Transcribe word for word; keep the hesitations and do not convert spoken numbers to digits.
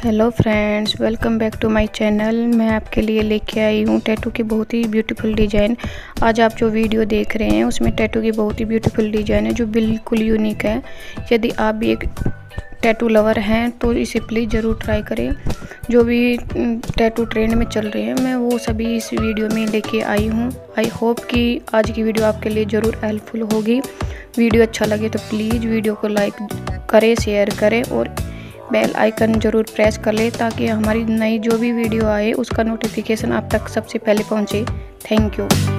Hello friends, welcome back to my channel. मैं आपके लिए लेके आई हूँ टैटू की बहुत ही ब्यूटीफुल डिज़ाइन। आज आप जो वीडियो देख रहे हैं उसमें टैटू की बहुत ही ब्यूटीफुल डिज़ाइन है जो बिल्कुल यूनिक है। यदि आप भी एक टैटू लवर हैं तो इसे प्लीज़ ज़रूर ट्राई करें। जो भी टैटू ट्रेंड में चल रहे हैं मैं वो सभी इस वीडियो में लेके आई हूँ। आई होप कि आज की वीडियो आपके लिए ज़रूर हेल्पफुल होगी। वीडियो अच्छा लगे तो प्लीज़ वीडियो को लाइक करें, शेयर करें और बेल आइकन ज़रूर प्रेस कर ले ताकि हमारी नई जो भी वीडियो आए उसका नोटिफिकेशन आप तक सबसे पहले पहुंचे। Thank you.